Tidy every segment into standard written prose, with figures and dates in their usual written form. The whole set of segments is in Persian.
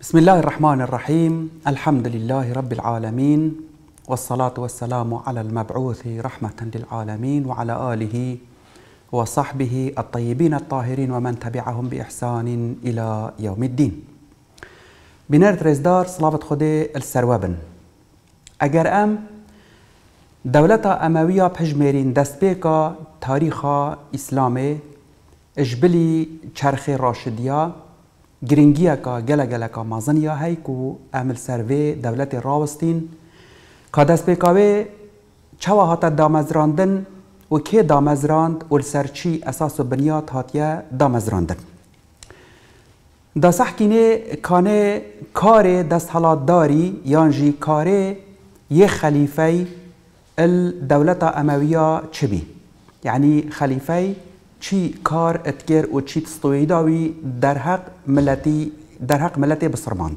بسم الله الرحمن الرحيم. الحمد لله رب العالمين، والصلاة والسلام على المبعوث رحمة للعالمين وعلى آله وصحبه الطيبين الطاهرين ومن تبعهم بإحسان إلى يوم الدين. بنرد رزدار صلاة خده السروابن اگر ام دولة اموية بحجميرين دستبيكا تاريخ اسلامي اجبلي چرخ راشدية گرنگیه که گله که مازنیه هی که عمل سروی دولت راوستین که دست بکاوه چوا هاتا دامزراندن و که دامزراند و سرچی اساس و بنیاد هاتیه دامزراندن. دا سحکینه کانه کار دست حالات داری یانجی کاره یه خلیفه الدولت امویه چبی، یعنی خلیفه چی کار اتگر و چی تستوی داوی در حق ملتی بسرمانده.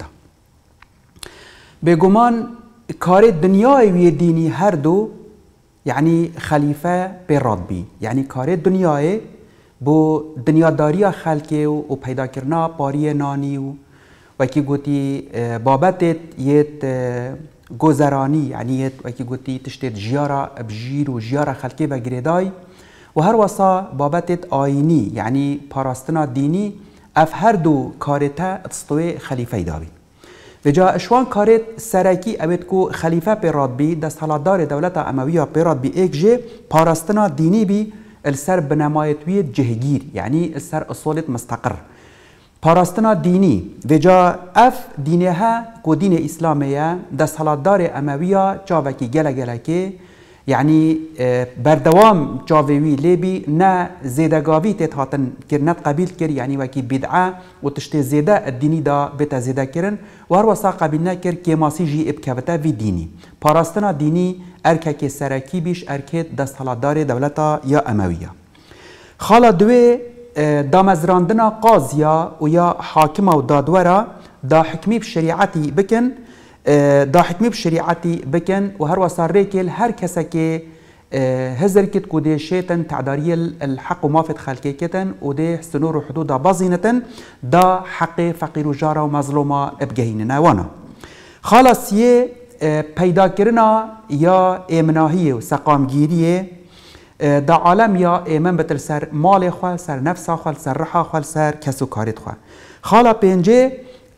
بگمان کار دنیای وی دینی هر دو یعنی خلیفه براد بی، یعنی کار دنیای بو دنیاداری خلقی و پیدا کرنا پاری نانی و کی گوتی بابت یت گذرانی، یعنی یت و کی گوتی تشتید جیارا بجیر و جیارا خلقی بگریدای و هر وصا بابت آینی یعنی پاراستنا دینی اف هر دو کارتا تستوی خلیفه داوی و جا اشوان کارت سرکی اوید کو خلیفه پیراد بی دست حالدار دولت امویه پیراد بی ایک جه پاراستنا دینی بی السر بنمایتوی جهگیر، یعنی السر اصولت مستقر پاراستنا دینی و جا اف دینه ها کو دین اسلامیه دست حالدار امویه جاوکی گله که یعنی بردوام جاوی لیبی نه زیدگاوی تهاتن کرنت قبیل کر، یعنی وکی بدعه و تشت زیده الدینی دا بتا زیده کرن و هر وسا قبیل نکر که ماسی جی ابکوتا وی دینی پاراستنا دینی ارکه سرکی بیش ارکه دست حالدار دولتا یا امویه. خالا دوی دامزراندنا قاضیا و یا حاکم و دادورا دا حکمی بشریعتی بکن دا حکمی بشریعتی بکن و هر وصار ریکل هر کسی که هزر کت کده شیطن تعداری الحق و مافت خلقی کتن و ده سنور و حدود بازینتن دا حق فقیر و جارا و مظلومه ابگهین نوانا. خلاص یه پیدا کرنا یا ایمناهی و سقامگیریه دا عالم یا ایمن بتر سر مال خواه، سر نفس خواه، سر رحا خواه، سر کسو کارت خواه. خالا پینجه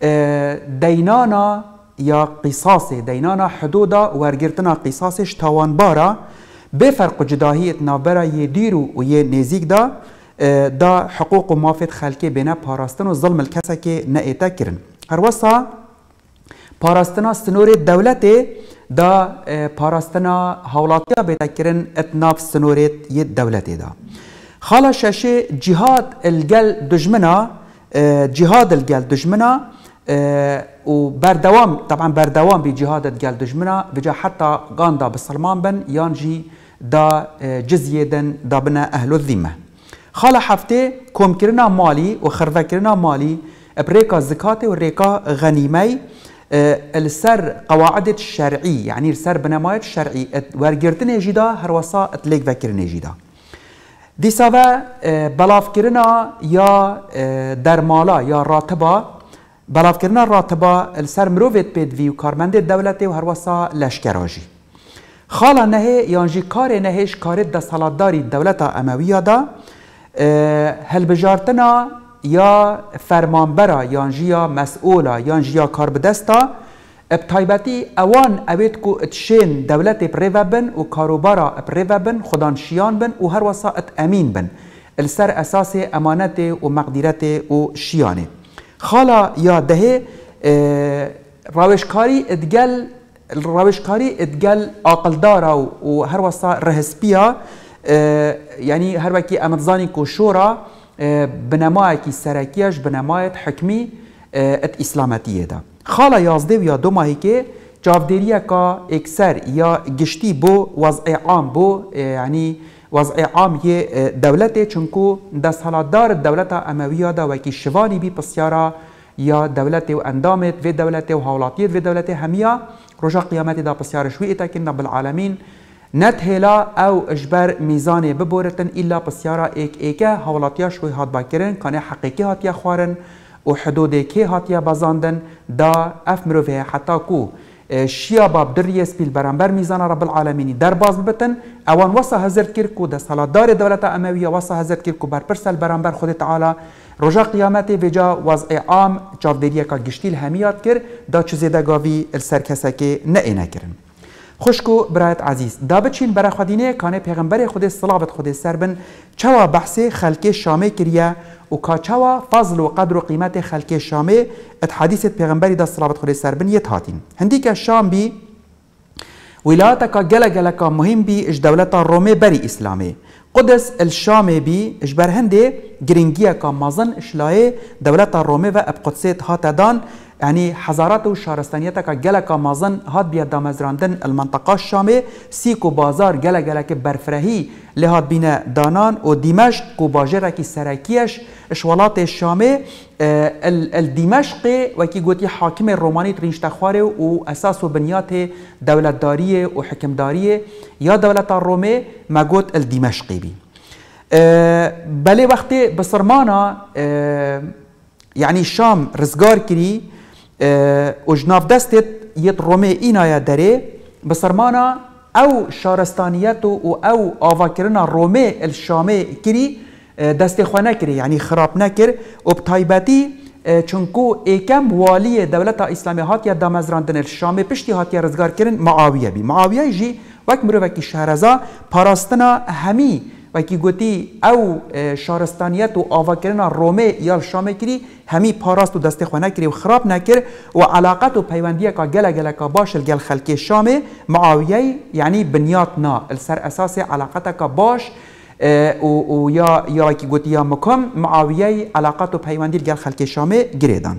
دینانا یا قصاص دینانا حدودا ورگرتنا قصاصش تاوانبارا بفرق جداهیت نابرا یه دیرو و یه نزیک دا حقوق و مافت خلقی بینه پاراستن و ظلم الکسا که نئیتا کرن. هر وصا پاراستنا سنور دولت دا پاراستنا حولاتیا بیتا کرن اتناف سنورت یه دولت دا. خالا شاشه جهاد الگل دجمنا و بردوام طبعا بردوام بجهاد الجل دجمنا بجا حتى غاندا بالسلمان بن يانجي دا جزية دا بنا أهل الذمة. خالا حفته كوم كرنا مالي وخرفة كرنا مالي بريكا زكاة وريكا غنيمي السر قواعد الشرعي، يعني السر بنماية الشرعي ورقرتن جدا هروسا اتليك فكرن جدا دي سوا بلاف كرنا يا درمالا يا راتبا بلاف کرنا راتبا السر مروفت پیدوی و کارمند دولتی و هر وسا لشکراجی. خالا نهی یانجی کار نهیش کار دست حالداری دولت امویه دا هلبجارتنا یا فرمانبرا یانجی یا مسئولا یانجی یا کار بدستا ابتایبتی اوان اوید کو اتشین دولت پریوبن و کاروبارا پریوبن خدانشیان بن و هر وسا ات امین بن السر اساس امانت و مقدرت و شیانه. خالا یا دهه روشکاری ادگل عقل دارا و هر وسا رهسپیا، یعنی هر وکی امتزانی کو شورا بنمای کی سرکیش بنمایت حکمی ات اسلامتیه دا. خالا یازده و یا دو ماهی که جاودیریه کا اکثر یا گشتی بو وضع عام بو، یعنی وضع عام یه دولته چونکو دست حالدار دولت امویه دا وکی شوانی بی پسیارا یا دولت و اندامت و دولت و حولاتیت و دولت همیا رجا قیامت دا پسیار شوی ایتا که رب العالمین نتهلا او اجبر میزان ببورتن الا پسیارا ایک ایکه حولاتیا شوی هات باکرن کانه حقیقی هاتیا خوارن و حدود که هاتیا بازاندن دا اف مروفه حتی کو شیا باب دریه سپیل برانبر میزان رب العالمینی در باز ببتن اوان وصا هزرد کرد کو دستالاتدار دولت امویه وصا هزرد کرد کو بر پرسل برانبر خود تعالی رجا قیامت وجا وضع عام چاودریه که گشتیل همیات کرد دا چوزیده گاوی السرکسه که نه نکرن. خوشکو برایت عزیز دا بچین برای خودینه کانه پیغمبر خود صلابت خود سربن چوا بحث خلق شامه کریه و کا چوا فضل و قدر و قیمت خلق شامه ات حدیث پیغمبری دا صلابت خود سربن یه هاتین هندی که شام بی ولایت که گله گله که مهم بی اش دولت رومه بری اسلامه قدس الشام بی اش بر هنده گرینگیه که مازن اشلای دولت رومه و ابقدسیت هات دان يعني حضارات و شارستانيتك جلك مازن هاد بيا دامزراندن المنطقة الشامية سيكو بازار جلا جلك برفرهي لهاد بينا دانان و دمشق كو باجرك سراكيش اشوالات الشامية الدمشقي وكي قوتي حاكم الروماني ترينش تخواري و اساس بنيات دولة دارية و حكم دارية يا دولة الرومي ما قوت الدمشقي بي بلي وقتي بصرمانا يعني الشام رزقار كري و جناف دستت يت رومي إنايا داري بصرمانا أو شارستانيات أو آواكرنا رومي الشامي كري دست خوانا كري يعني خراب نكر وبطايباتي چونكو ايكم والي دولة اسلامي هاتيا دامزراندن الشامي پشتي هاتيا رزقار كرن معاوية بي معاوية يجي وك مروكي شهرزا پاراستنا همي وكي قوتي او شارستانيات و آواكرنا رومي يا الشامي كري همي پاراست و دست خواه نکری و خراب نکر و علاقت و پیوندیه که گله گله که باش الگل خلکی شامه معاویه یعنی بنیاتنا السر اساس علاقت که باش و یا کی گوتی یا مکم معاویه علاقت و پیوندی الگل خلکی شامه گریدان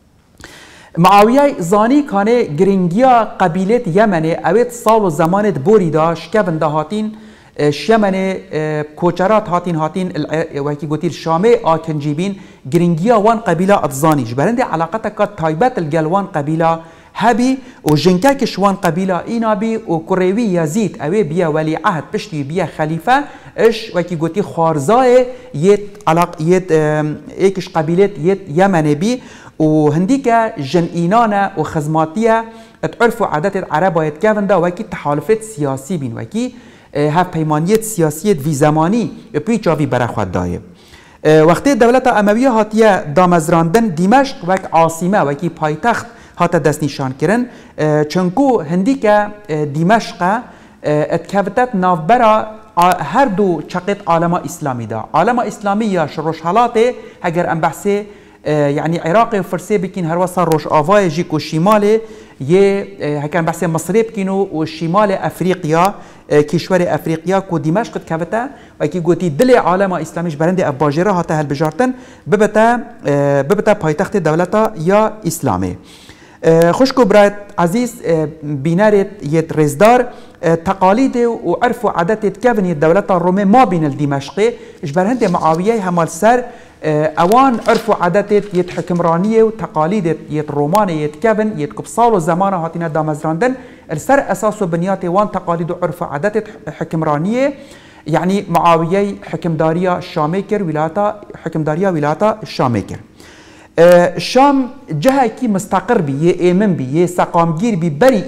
معاویه زانی کانه گرینگیا قبیلت یمنه اوید سال و زمانت بوری داشت که بنده هاتین شمن کوچرات هاتین وکی گوتیل شامه آکنجیبین گرینگیا وان قبیله اتزانیش برنده علاقتا که تایبت الگلوان قبیله هبی و جنکاکش وان قبیله اینا بی و کروی یزید اوی بیا ولی عهد پشتی بیا خلیفه اش وکی گوتی خوارزای یت ایکش قبیلت یت یمن بی و هندی که جنینانه و خزماتیه اتعرف و عادت عربا یتکاونده وکی تحالفت سیاسی بین وکی هف پیمانیت سیاسیت وی زمانی پیچاوی برخواد دایه وقتی دولت امویه هاتیه دامزراندن دمشق وک عاصمه وکی پایتخت هات دست نشان کرن چنکو هندی که دمشق اتکفتت نافبرا هر دو چقیت عالم اسلامی دا عالم اسلامی یا شروش حالاته اگر ام بحثه يعني عراق وفرسي بكين هروسا روش آوای جيكو شمال يه هكان بحث مصري بكينو وشمال افريقيا كشور افريقيا كو دمشق كافتا وكي قوتي دل عالم اسلاميش برندي اباجره هاتا هالبجارتن ببتا پایتخت دولتا يا اسلامي خوشكو برات عزيز بينارت يت رزدار تقاليد وعرف وعادات كافني الدولة الرومي ما بين الدمشقي اجبرهند معاوية همال سر اوان عرف وعادات يت حكمرانية وتقاليد يت روماني يت كافن يت كبصال وزمان هاتينا دامزراندن السر اساس بنيات وان تقاليد وعرف وعادات حكمرانية يعني معاوية حكمدارية الشاميكر ولاية حكمدارية ولاية الشاميكر الشام جهه کی مستقر بی یه ایمن بی یه سقامگیر بی بری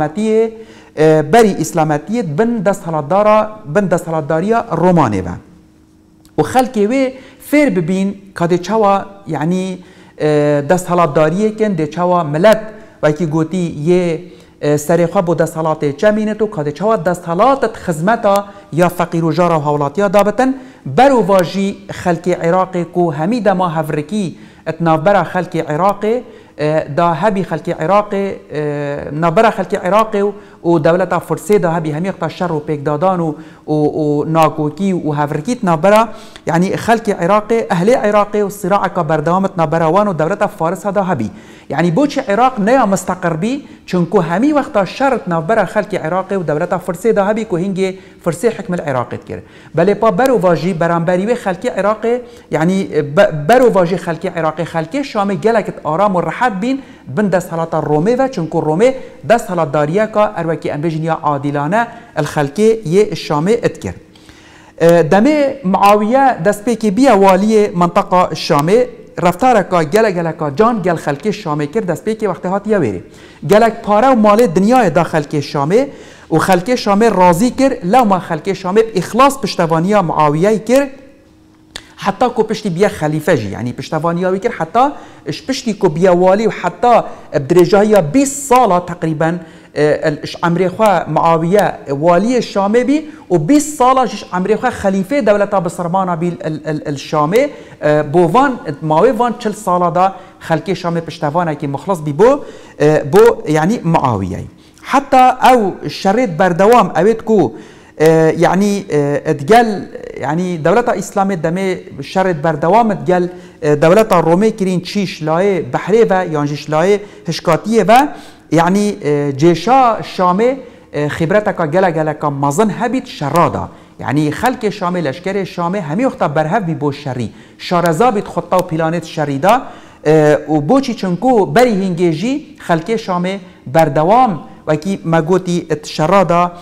اسلامتیه بن دستهلاتداریا رومانه و خلقی وی فیر ببین که ده چوا یعنی دستهلاتداریه کن ده چوا ملت و کی گوتی یه سریخا بو دستهلات چمینه تو که ده چوا دستهلات خدمتا یا فقیر و جارا و حولاتیا دابتن برو واجی خلق عراقی کو همی دما هفرکی اتنابرا خلق عراقي دا هبي خلق عراقي نابرا خلق عراقي ودولة فرسي دا هبي همي اقتا شر وبيك دادان وناكوكي وهفركيت نابرا يعني خلق عراقي أهل عراقي والصراع كبردامت نابرا وان ودولة فارس هذا هبي يعني بوش عراق نيا مستقر بي چونكو همي وقتا شرط نابرا خلق عراقي ودولة فرسي دا هبي كو هنجي فرسي حكم العراقي تكر بل با برو واجي برانبري خلق عراقي يعني برو واجي خلق عراقي خلق شامي جلكت آرام والرحاد بين بن دستهلات الرومي و چونكو الرومي دستهلات داريا كا اروكي انبجنيا عادلانه الخلقي يه الشامي اتكر دمي معاوية دست بيكي بيا والي منطقة الشامي رفتارکا گلگلکا جان گل خلکی شامه کرد دست پی که وقتی هات یویری گلک پاره و مال دنیای دا خلکی شامه و خلکی شامه راضی کرد لو ما خلکی شامه اخلاص پشتوانی معاویه کرد حتى كو بشتي بيا خليفة جي يعني پشتوانيا ويكر حتى بشتي كو بيا والي وحتى بدرجة 20 سالة تقريبا عمري خوا معاوية والي الشامي بي و20 سالة جيش عمري خوا خليفة دولة بصرمانة بي الشامي بوفان ماوي فان 40 سالة دا خلقي شامي پشتوانا كي مخلص بي بو يعني معاوية حتى او شريط بردوام اويت كو يعني اتقال يعني دولة إسلامية دمي شرط بردوام اتقال دولة الرومي كرين تشيش لاي بحري و يانجيش لاي هشكاتية و يعني جيشا الشامي خبرتك جلا مظن هبيت شرادا يعني خلق الشامي لشكر الشامي همي وقتا برهب بي بو الشري شارزا بيت خطا و بلانت شريدا و بوچي چنكو بري هنگيجي خلق الشامي بردوام وكي ما قوتي الشرادا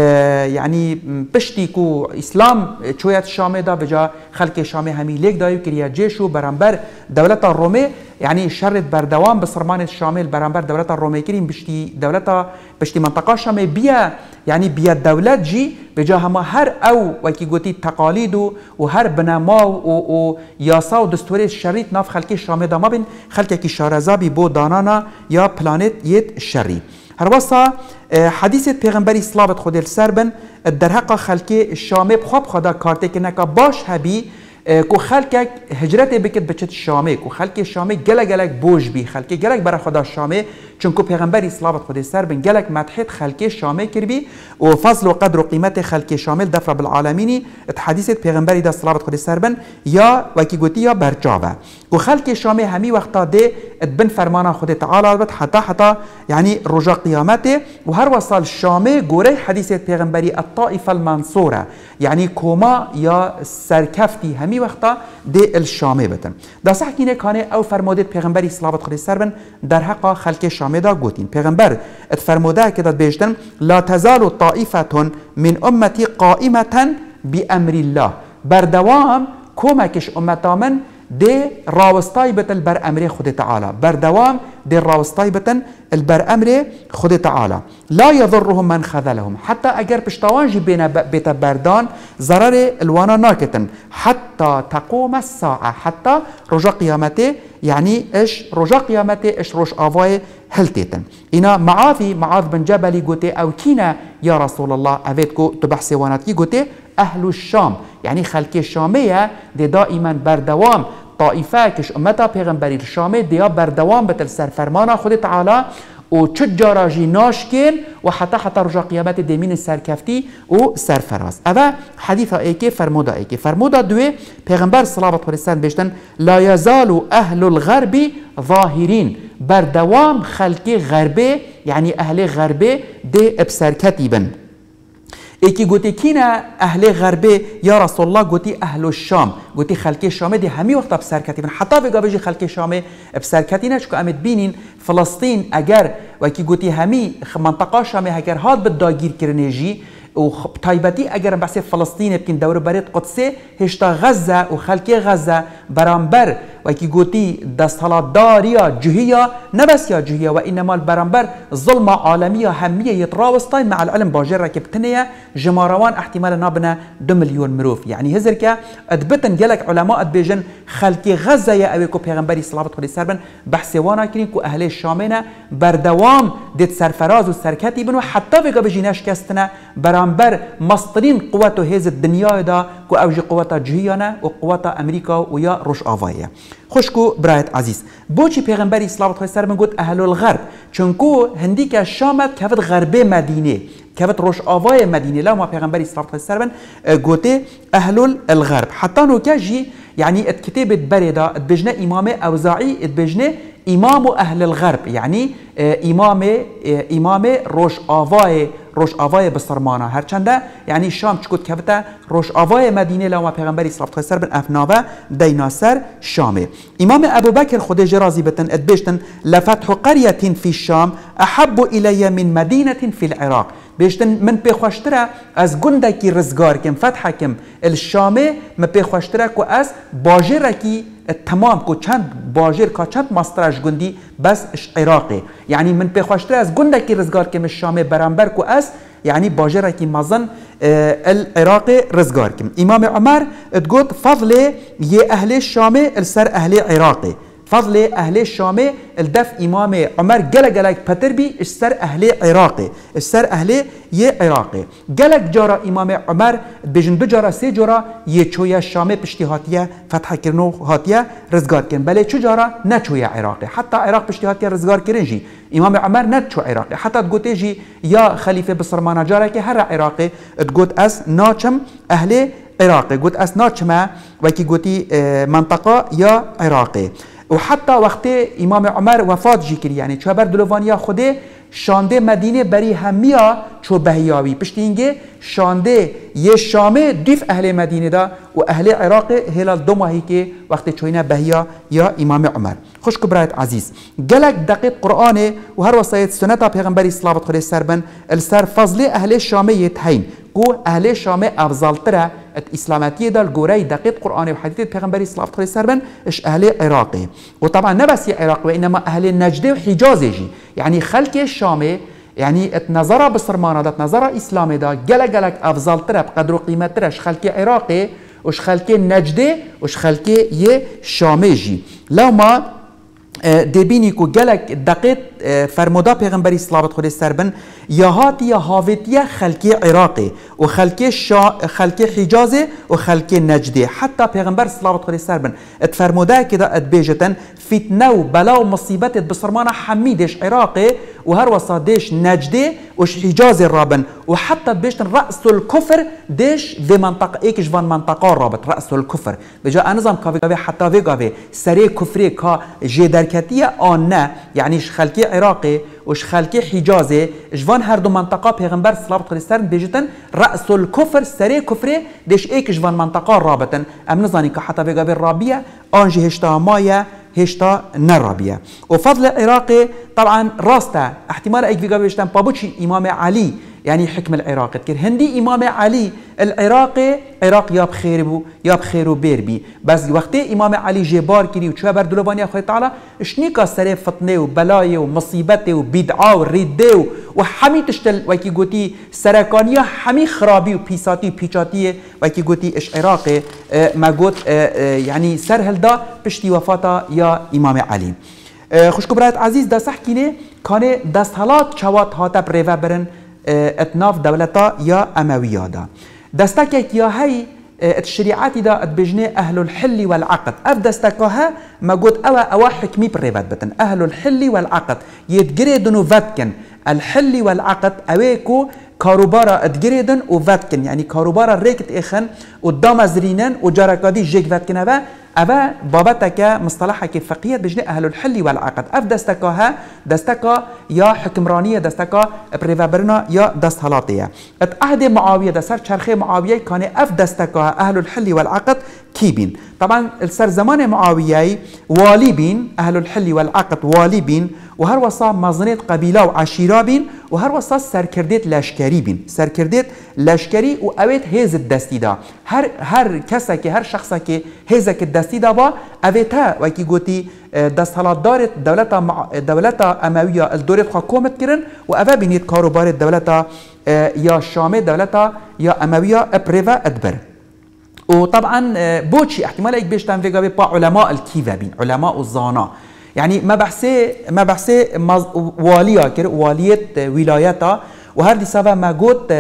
يعني بشتي كو اسلام شوية الشامي دا بجا خلق الشامي همي ليك دايو كريا جيشو برانبر دولة الرومي يعني شرط بردوام بصرمان الشامي برانبر دولة الرومي كريم بشتي دولة بشتي منطقة الشامي بيا يعني بيا الدولة جي بجا هما هر او وكي قوتي تقاليدو وهر بنما و ياسا و دستوري الشريط ناف خلق الشامي دا ما بين خلق كي شارزابي بو دانانا يا بلانت يد الشري هروسا حديث پیغمبری صلوات خود السربن در حق خلقی الشامي بخواب خدا کارته که نکا باش هبی کو خلقك هجرت بکت بچت الشامي کو خلق الشامي گلک بوج بی خلقی گلک برا خدا الشامي چونکو پیغمبری صلوات خود السربن گلک مدحت خلقی الشامي کربی و فضل و قدر و قیمت خلقی شامل دفر بالعالمینی حدیث پیغمبری دا صلوات خود السربن یا وکی گوتی یا برجاوه و خلق الشامي همي وقتا ده اتبن فرمانا خود تعالى حتى يعني رجا قيامته وهر وصل الشامي قوري حديث پیغمبري الطائفة المنصورة يعني كوما يا سركفتي همي وقتا ده الشامي بتن دا صح كينه كانه او فرمودت پیغمبري صلوات خود السربن در حق خلق الشامي دا قوتين پیغمبر اتفرموده كده بيجتن لا تزال طائفة من امتي قائمة بأمر الله بردوام كومكش امتا من دي راوستاي بتن البر امر خود تعالى بردوام دي راوستاي بتن البر امر خود تعالى لا يضرهم من خذلهم حتى اگر پشتوانجي بين بيت بردان ضرر الوانا ناكتن حتى تقوم الساعة حتى رجا قيامته يعني ايش رجا قيامته ايش روش آواي هلتيتن انا معاذ بن جبل قوتي او كينا يا رسول الله اويتكو تبحثي واناتكي قوتي اهل الشام يعني خلق الشامية دي دائما بردوام طائفه كش امتا پیغمبری الشامي ديا بردوام بتل سرفرمانا خود تعالى و چجارا جي ناشكين و حتى رجا قيامت ديمين السركفتي و سرفراز اوا حديثا ايكي فرمودا دوي پیغمبر صلوات الله عليه بيشتن لا يزال اهل الغرب ظاهرين بردوام خلقي غربي يعني اهل غربي دي بسركتي بن ايكي قوتي كينا اهل غربي يا رسول الله قوتي اهل الشام قوتي خلقي الشام دي همي وقتا بسركتي حتى بقى بيجي خلقي الشام بسركتي نشكو امت بينين فلسطين اگر وكي قوتي همي منطقه شام اگر هاد بالداگير كرنيجي وطيبتي اگر بحث فلسطين بكين دور بريد قدسي هشتا غزه وخلقي غزه برامبر وكي قوتي دستالات داريا جهية نبس يا جهية وإنما البرامبر ظلمة عالمية همية يتراوستين مع العلم باجر ركبتنية جماروان احتمال نابنا 2 مليون مروف يعني هزركا ادبتن جلك علماء ادبيجن خلقي غزة يا اويكو پیغمبري صلى الله عليه وسلم بحث وانا كرين كو اهل الشامينة بردوام ديت سرفراز و سركتي بن وحتى بيقا بجيناش كاستنا برامبر مصدرين قوته هز الدنيا دا كو اوجي قوته جهيانا و قوته امريكا ويا روش آوايا خوشكو برايت عزيز بوچي پیغمبري صلى الله عليه وسلم قلت اهل الغرب چونكو هنديك الشامت كفت غربي مدينه كفت روش آواي مدينه لا ما پیغمبري صلى الله عليه وسلم قلت اهل الغرب حتى نو كاجي يعني اتكتبت بريدا اتبجنا امام اوزاعي اتبجنا امام اهل الغرب يعني امام روش آواي بسرمانه هرچنده يعني الشام چكوت كفتا روش آواي مدينه لما پیغمبري صلى الله عليه وسلم افناوه ديناصر شامي امام ابو بكر خود جرازي بتن ادبشتن لفتح قرية في الشام احب الي من مدينة في العراق بيشتن من بخوشتره از گندکی رزگار کم فتح کم الشامي من بخوشتره کو از باجرکی تمام کو چند باجر کا چند ماسترش گندی بس عراقی یعنی من بخواشتر از گنده کی رزگار کم شام برانبر کو اس يعني باجرة مازن العراق رزقاركم إمام عمر تقول فضل يه أهل الشام السر أهل عراقي فضل أهل الشام الدف إمام عمر جلك بتربي السر أهل عراقي السر أهل يه عراقي جلك جرى إمام عمر بجن دو جرى سي جرى يه شوية الشام بشتي هاتية فتح كرنو هاتية رزقار كن بله شو جرى نشوية عراقي حتى عراق بشتي هاتية رزقار كرنجي إمام عمر نتشو عراقي حتى تقول تيجي يا خليفة بصرمان جارة كهر عراقي تقول أس ناچم أهل عراقي قلت أس ناچما وكي قلتي منطقة يا عراقي وحتى وقت إمام عمر وفات جيكري يعني شو بردلوانيا خده شانده مدينة بري هميا شو بهياوي بشتينجي شانده يه شامه ديف أهل مدينة دا وأهل عراق هلال دو ماهيكي وقت شوينا بهيا يا إمام عمر خوش كبرات عزيز جلك دقيق قرآن وهر وصاية سنة پیغمبري صلاة خلي سربن السر فضل أهل الشامه يتهين كو أهل الشام أفضل ترى الإسلاماتية دا الجوري دقيق قرآن وحديث پیغمبري صلاة خلي سربن إش أهل عراقي وطبعا نبس عراق وإنما أهل النجد وحجازي يعني خلق الشام يعني اتنظر بصرمانة دا اتنظر إسلامي دا جلك أفضل ترى بقدر قيمة ترى إش خلق عراقي وش خلق النجد وش خلق يه شاميجي لو ما دبینی کو گلک دقیق فرمودا پیغمبری صلوات خود سربن یا هات یا هاویتیا خلقی عراقی و خلقی حجازه و خلقی نجده حتی پیغمبر صلوات خود سربن اتفرمودا کدا اتبیجتن فتنه و بلا و مصیبت بسرمان حمیدش عراقی و هر وسا دیش نجده وش حجاز رابن وحتى بيشتن رأس الكفر ديش في منطقة ايكش فان منطقة رابط رأس الكفر بجا انظام كافي حتى في كافي سري كفري كا جي دركتية آنه يعني خلقي عراقي وش خلقي حجازي جوان هر دو منطقة پیغمبر صلى الله عليه وسلم بيجتن رأس الكفر سري كفري ديش ايكش فان منطقة رابطن ام نظاني كحتى في كافي الرابية انجي هشتا مايا هشتا نرابية وفضل العراقي طبعا راسته احتمال ايك في كافي بيجتن بابوشي امام علي يعني حكم العراق تكر هندي إمام علي العراقي عراق يا بخير بو يا بخير وبيربي بس وقت إمام علي جبار كري وشو بردلوانيا خوي تعالى شنيكا سري فتنه وبلايه ومصيبته وبدعه ورده وحمي تشتل وكي قوتي سركانيا حمي خرابي وبيساتي وبيشاتي وكي قوتي اش عراقي ما قوت يعني سرهل دا بشتي وفاتا يا إمام علي خوشكو برات عزيز دا صح كيني كان دستهلات شوات هاتا بريفا برن اتناف دولتا يا أموية دا دستك يا هي الشريعات دا اتبجني أهل الحل والعقد أف دستكها ما قد أوا حكمي بريبات بتن أهل الحل والعقد يتجريدن وفتكن الحل والعقد أويكو كاروبارا اتجريدن وفتكن يعني كاروبارا ريكت إخن قدام زرينن وجركادي جيك فتكن أبا بابتك مصطلحك فقهية بجني أهل الحل والعقد أف دستكها دستكا يا حكمرانية دستكا بريفابرنا يا دستهلاتية أهد معاوية دستر شرخي معاوية كان أف دستكها أهل الحل والعقد كيبين طبعا السر زمان معاوية والي بين أهل الحل والعقد والي بين وهر وصا مزنيت قبيلة وعشيرة بين وهر وصا سركرديت لشكري بين سركرديت لشكري وأويت هيز الدستي دا هر كسك هر شخصك هيزك الدستي دا با أويتها وكي قوتي دستهلات دارت دولتا أموية الدورت حكومت كرن وأفا بينيت كاروبار الدولتا يا شامي دولتا يا أموية بريفا أدبر وطبعا بوتشي احتمال ايك بيش تنفيقا بيبا علماء الكيفا بين علماء الظانا يعني ما بحسي والية كر والية ولايتها وهر دي سبا ما قلت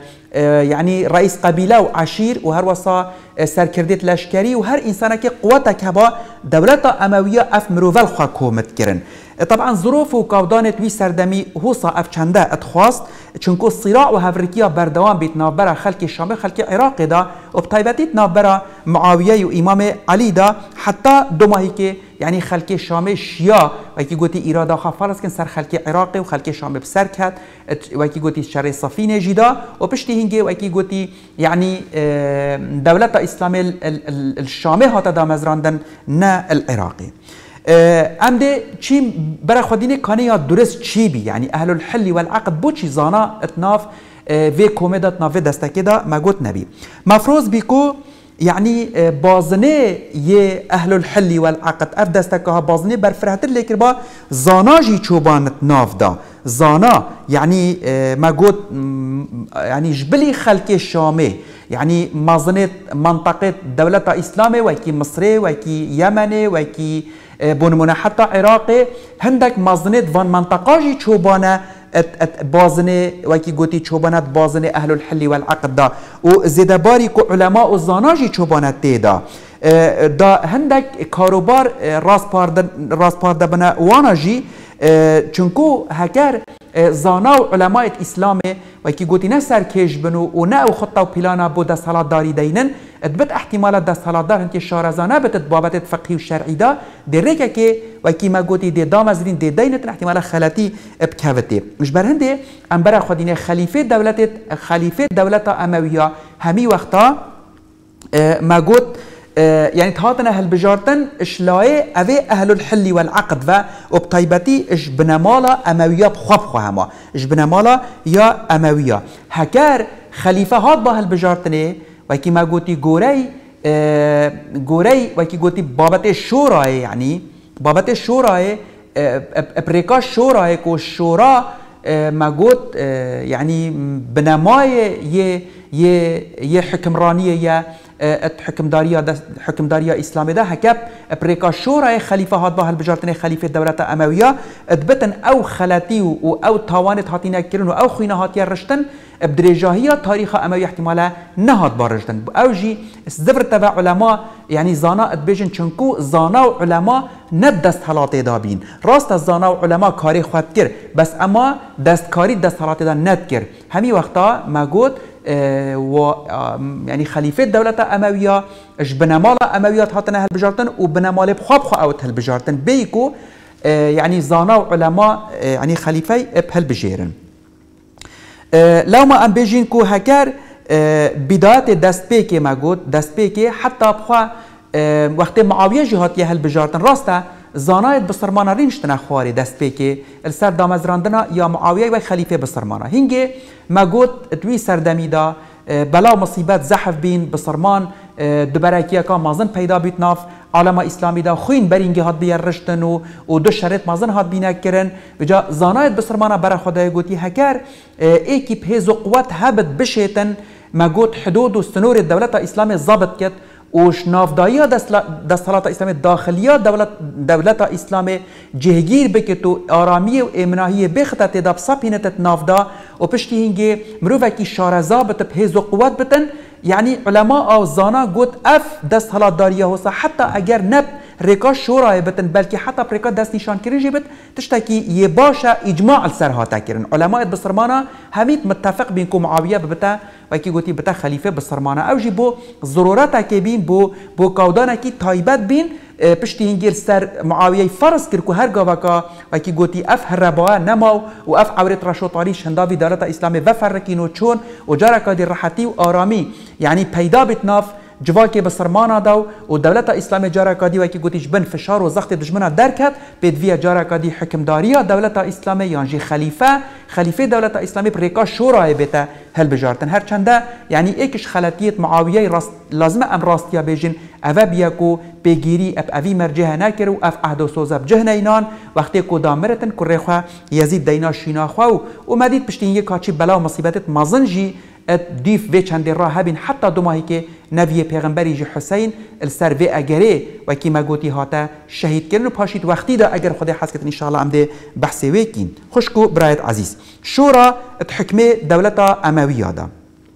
يعني رئيس قبيلة وعشير وهر وصا سركردت لشكري وهر إنسانك قوتك هبا دولة أموية أف مروفال حكومت كرن طبعا ظروف وكودانة وي سردمي هوصا أف چنده اتخواست چونكو الصراع وهفريكيا بردوان بيت نابرا خلق الشام خلق عراق دا وبطيبتيت نابرا معاوية وإمام علي دا حتى دوماهيكي يعني خلق الشام شيا وكي قوتي إرادة خفارس كن سر خلق عراقي وخلق الشام بسر كات وكي قوتي الشري صفين جدا وبشتي هنجي وكي قوتي يعني دولة إسلامي الشامي هاتا دا مزراندن نا العراقي ام ده چی برای خودینه کانه یا درست چی بی یعنی اهل الحل والعقد بو چی زانا اتناف و کومدات ناف دستکی دا مگوت نبی مفروض بی کو يعني بازنه يه اهل الحل والعقد اف دستکها بازنه برفرهتر لیکر با زانا جی چوبانت ناف دا زانا يعني ما قلت يعني جبلي خلق الشامي يعني مازنه منطقه دوله اسلامي وكي مصري وكي يمني وكي بونمونه حتى عراقي هندك مازنه وان منطقه جي چوبانه بازنه وكي قوتي چوبانات بازنه اهل الحل والعقد دا وزيدا باري كو علماء الزاناجي چوبانات تيدا دا هندك كاروبار راس پارده بنا وانا جي چونكو هكر زانا و علماء اسلام وكي قوتي نسر كيش بنو و نه خطه و بلانا بو دست حالات داري دينن ادبت احتمالات دست حالات دار هنكي شارزانه بتت بابت فقهي و شرعي دا دي ريكا كي وكي ما قوتي دي دامزرين دي دينتن احتمالات خلاتي بكافتي مش برهنده امبرا خدينه خليفه دولة امويه همي وقتا ما قوت يعني تهاتنا هالبجارتن اشلاي اوه اهل الحل والعقد و وبطيبتي اش بنمالا امويه بخواب هما اش بنمالا يا امويه هكار خليفه هات با هالبجارتنه وكي ما قوتي غوري وكي قوتي بابت الشورى يعني بابت الشورى بريكا الشورى كو الشورى ما قلت يعني بنماي يه حكمرانيه حكمداريه اسلامي ده هكب بريكا شورى خليفه هات بها البجارتني خليفه دوله امويه ادبتن او خلاتي او تاوانت هاتينا كرن او خوينا هاتيا رشتن بدرجاهيه تاريخ امويه احتمالا نهات بارجتن او جي زفر تبع علماء يعني زانا ادبيجن چنكو زانا وعلماء ندست حالات دابين راست الزانا وعلماء كاري خوات كر بس اما دستكاري دست حالات دا ند كر همي وقتا ما قلت و يعني خليفه دولة امويه اش بنمال امويات هاتنا هالبجارتن وبنمال بخواب اوت هالبجارتن بيكو يعني زانا وعلماء يعني خليفه بهالبجيرن لو ما ام بيجين كو هكر بدايه دست بيكي ما قلت دست بيكي حتى بخوا وقت معاويه جهات هالبجارتن راسته زانایت بسرمانه رینشتنا خواری دست پیکی السر دامزراندنا یا معاویه و خلیفه بسرمانه هنگه ما گوت توی سردمی دا بلا مصیبت زحف بین بسرمان دبرکیه که مازن پیدا بیت ناف عالم اسلامی دا خوین برینگی هات بیر رشتن و دو شرط مازن هات بینه کرن بجا زانایت بسرمانه برا خدای گوتی هکر ایکی بهز و قوت هبت بشیتن ما گوت حدود و سنور دولت اسلامی ضابط کت وش نافدايا دستالات اسلامي داخلية دولة اسلامي جهگير بكتو آرامية و امناهية بخطة تداب سابينة نافدا و پشتي هنگي مروفكي شارزا بتبهز و قوات بتن يعني علماء او زانا قوت اف دستالات داريا هوسا حتى اگر نب ريكا شورا بتن بلكي حتى بريكا دست نشان كرين جيبت تشتكي يباشا اجماع السرهاتا كرن علماء بسرمانا هميت متفق بينكم معاوية بتا وكي قوتي بتا خليفة بسرمانا او جي بو ضرورتا كبين بو كودانا كي تايبات بين پشتی هنگیر سر معاویه فرض کرد که هر گاوکا و کی گویی اف هربا نماو و اف عورت رشوتاریش هنداوی دارت اسلامی و فرقینو چون و جارکا دی راحتی و آرامی یعنی پیدا بتناف جواکی بسرمانا داو و دولت اسلامی جارکا دی و کی گوییش بن فشار و زخت دشمنا درکت بدوی جارکا دی حکمداری دولت اسلامی یعنی خلیفه دولت اسلامی پریکا شورای بته هل بجارتن هر چنده یعنی ایکش خلاتیت معاویه لازمه ام راستیا بیجن اوه بیاکو بگیری اوی مرجه نکر و اف عهد و سوزه بجه نینان وقتی که دامرتن که ریخواه یزید دینا شینا خواه و مدید پشتین یک کاچی بلا و مصیبتت مازنجی دیف وی چنده راه هبین حتی دو ماهی که نبی پیغمبری جی حسین السر وی اگره و کی مگوتی هاته شهید کردن و پاشید وقتی دا اگر خدا حس کت انشاءالله امده بحثی ویکین خوشکو برایت عزیز شورا حکمه دولت امویه دا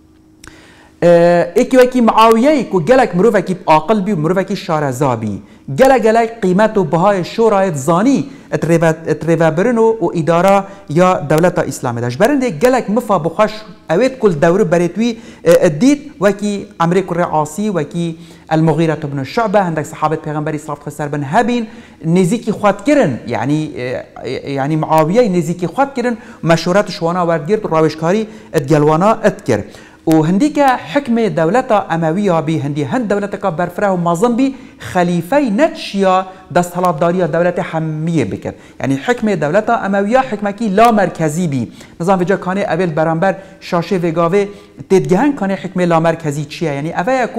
ایکی وکی معاویه کو گلک مروفکی عاقل بی و مروفکی شارزابی گلک قیمت و بهای شورایت زانی اتریبا برنو و اداره یا دولت اسلامی داشت برنده گلک مفا بخش اوید کل دوره بریتوی دید وکی عمری کره عاصی وکی المغیره بن الشعبه هندک صحابه پیغمبری صلی الله علیه و بن هبین نزیکی خود کرن یعنی معاویه نزیکی خود کرن مشورت شوانا وردگرد و راوشکاری اتگلوانا اتکر و هندی که حکم دولت امویه بی هندی هند دولت که برفره و مازن بی خلیفه نتشیا دستالات داری دولت حمیه بکر یعنی حکم دولت امویه حکم کی لا مرکزی بی نظام وجا کانه اول برانبر شاشه وگاوه تدگهن کانه حکم لا مرکزی چیه یعنی اوه یکو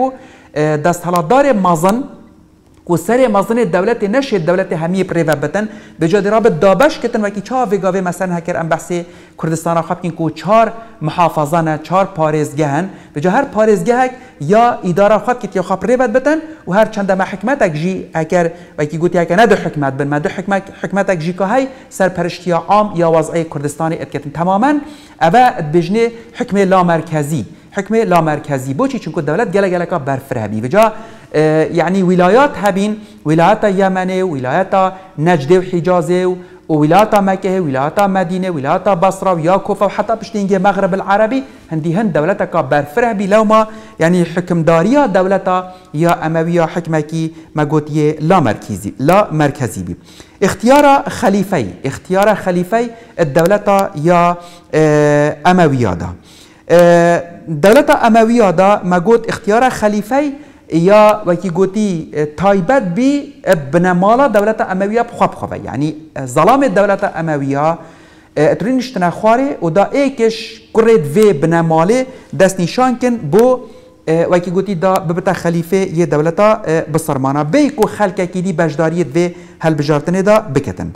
دست هلادار مازن و سر مازن دولت نشه دولت همی پریو بتن به جای رابط دابش کتن وکی چا وگاوی مثلا هکر ام بحث کردستان خب کین کو 4 محافظانه 4 پارێزگەهن به جای هر پارێزگەهک یا اداره خب کت یا خب پریو بتن و هر چند ما حکمتک جی اگر وکی گوتی هک نه دو حکمت بن ما دو حکمتک جی که های سرپرشتی عام یا وضعی کردستان اتکتن تماما اوا بجنه حکم لا مرکزی حكمة لا مركزي بوشي چونكو دولت جل كا برفره بي وجا يعني ولايات هبين ولايات يمن ولايات نجد وحجاز وولايات مكة ولايات مدينة ولايات بصرة ويا كوفة وحتى بشتينجي مغرب العربي هندي هند دولتا كا برفره بي لو ما يعني حكم داريا دولتا يا أموية حكمكي ما قوتيه لا مركزي بي اختيار خليفي الدولتا يا أموية دا دولت امویه دا ما گوت اختیار خلیفه یا وکی گوتی تایبت بی بنمالا دولت امویه بخواه یعنی ظلام دولت امویه اترینش تنخواره و دا ایکش کرد وی بنماله دست نشان کن بو وکی گوتی دا ببتا خلیفه یه دولتا بسرمانه بیکو خلقه کی دی بجداریت وی هل بجارتنه دا بکتن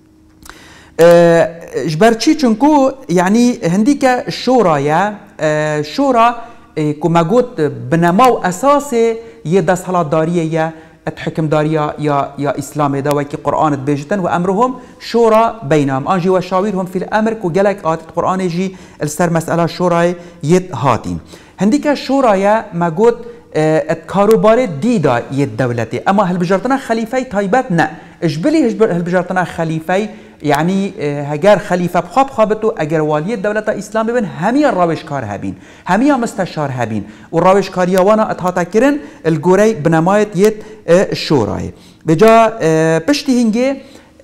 جبرچی چونکو يعني هنديك شورا كما قلت بنماو اساسي يدس هلا داريه الحكم داريه يا اسلام دا وكي قران بيجتن وامرهم شورا بينهم انجي وشاورهم في الامر كو جلك ات القران يجي السر مساله شورا يد هاتين هنديك شورا ما قلت الكاروبار ديدا يد دولتي اما هل بجرتنا خليفه تايبت نا اجبلي هل بجرتنا خليفه يعني هجر خليفه بخابتو اگر والي الدولة اسلام ببن هميا الراوشكار هبين هميا مستشار هبين والراوشكاريا وانا اتهاتا كرن الجوري بنمايت يت الشوراي بجا بشتي هنجي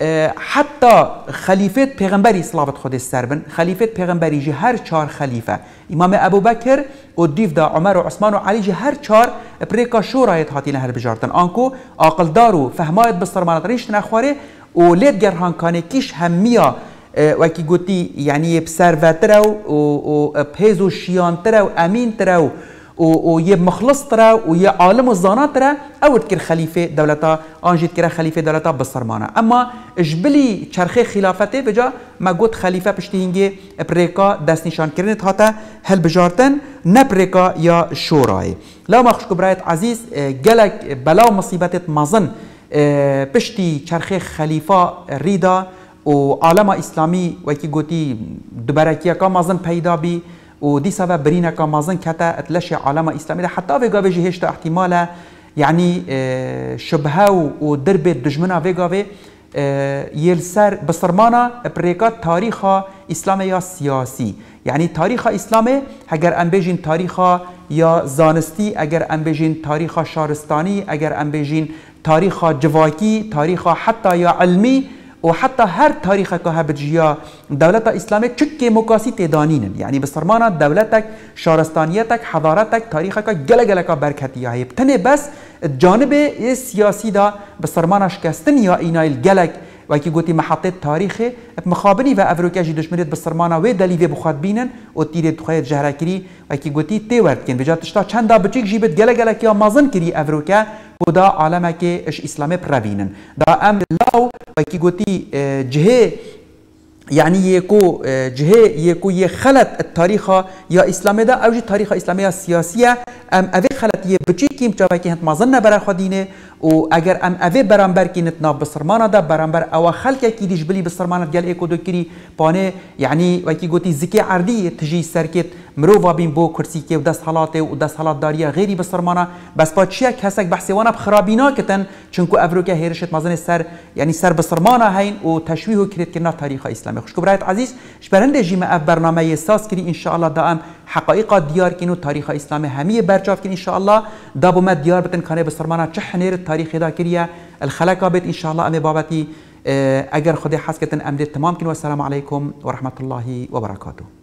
حتى خليفة پیغمبري صلوات خود السربن خليفة پیغمبري جي هر 4 خليفة امام ابو بكر وديف دا عمر وعثمان وعلي جي هر 4 بريكا شورايت هاتينا هر بجارتن انكو عقل دارو فهمايت بسرمانات ريشتن اخواري وليت جرهان كان كيش همية وكي قلتي يعني بسرفترا وبهزو شيانترا وامين ترا ويب مخلص ترا ويا عالم الزانات ترا او تكر خليفه دولتا انجيت كرا خليفه دولتا بسرمانه اما اجبلي چرخه خلافته بجا ما قلت خليفه پشتينگي بريكا دست نشان كرنت هاتا هل بجارتن نبريكا يا شوراي لا ما خشكو برايت عزيز جلك بلا مصيبه مازن پشتی چرخه خلیفه ریدا و عالم اسلامی وکی گوتی دوبارکیه که مازن پیدا بی و دی سبب برینه که مازن کتا اتلش عالم اسلامی ده حتی ویگا ویجی هشتا احتماله يعني شبهه و درب دجمنه ویگا يلسر بسرمانا بريكات تاريخ اسلام يا سياسي يعني تاريخ اسلام اگر ام بيجين تاريخ يا زانستي اگر ام بيجين تاريخ شارستاني اگر ام بيجين تاريخ جواكي تاريخ حتى يا علمي وحتى هر تاريخ كهبجيا دولة اسلامية تشكي مقاسي تدانين يعني بسرمانا دولتك شارستانيتك حضارتك تاريخك جلجلك بركتيا هي بتني بس الجانب السياسي دا بسرمانا شكستن يا اينا الجلك وكي قلتي محطة تاريخي مخابني و افروكا جي دشمنت بسرمانا و دليل بخواد بينن و تيري تخيل جهركري وكي قلتي تيورد كن بجات تشتا چندا بچيك جيبت جلجلك يا مازن كري افروكا ودا عالمك اش اسلامي برابينن دا ام لاو وكي قلتي جهه يعني يكو يخلط التاريخ يا اسلامي دا او جي تاريخ اسلامي السياسيه ام اوي خلط يه بچيكيم جاوكي هنت مازن برا خدينه و اگر ام اوي برامبر كي نتنا بسرمانه دا برامبر او خلق كي ديش بلي بسرمانه ديال ايكو دوكري باني يعني وكي قلتي زكي عردي تجي سركت مروفا بين بو كرسي كي ودس حالاته ودس حالات داريه غيري بسرمانه بس باتشيا كسك بحثي وانا بخرابينا كتن چونكو افروكا هيرشت مازن سر يعني سر بسرمانه هين و تشويه كريت كنا تاريخ اسلامي خوش كبرات عزيز شبرنده جيما اف برنامه ساس كري ان شاء الله دائم حقائق ديار كينو تاريخ اسلامي هميه برجاف كن ان شاء الله دابو ما ديار بتن كانه بسرمانه چحنير التاريخ دا كريا الخلقه بيت ان شاء الله امي بابتي اگر خدي حسكتن امد تمام كن والسلام عليكم ورحمه الله وبركاته.